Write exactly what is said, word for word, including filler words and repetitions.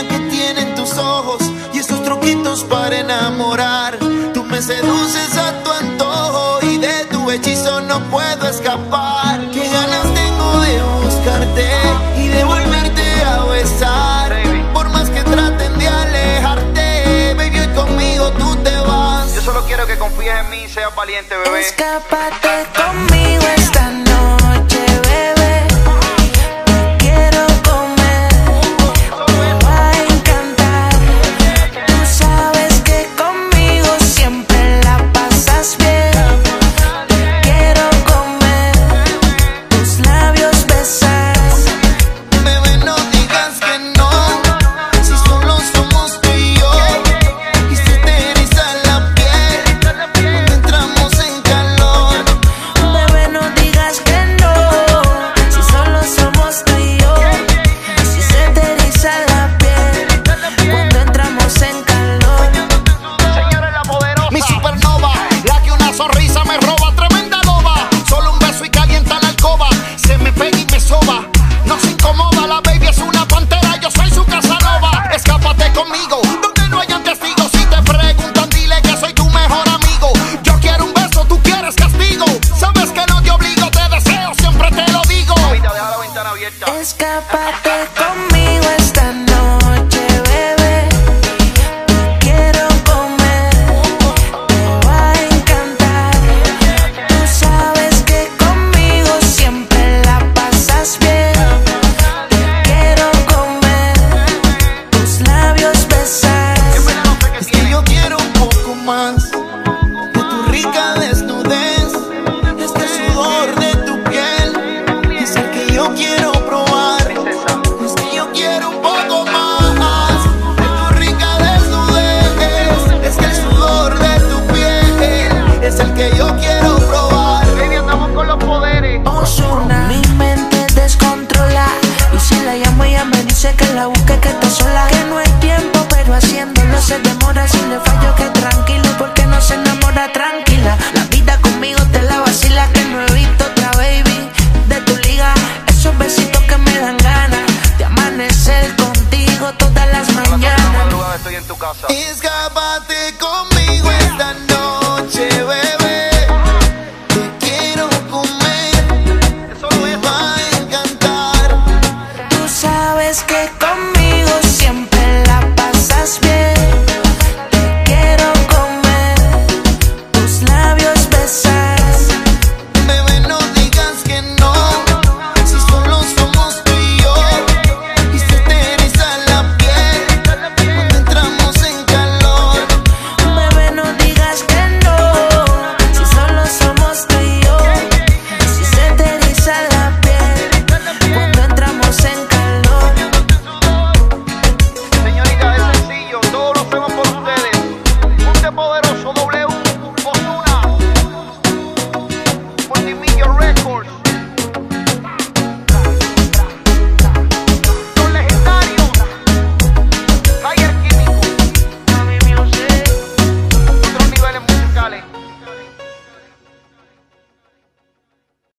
magia que tienen tus ojos y esos truquitos para enamorar. Tú me seduces a tu antojo y de tu hechizo no puedo escapar. Qué ganas tengo de buscarte y de volverte a besar. Por más que traten de alejarte, baby, hoy conmigo tú te vas. Yo solo quiero que confíes en mí y seas valiente, bebé. Escápate conmigo.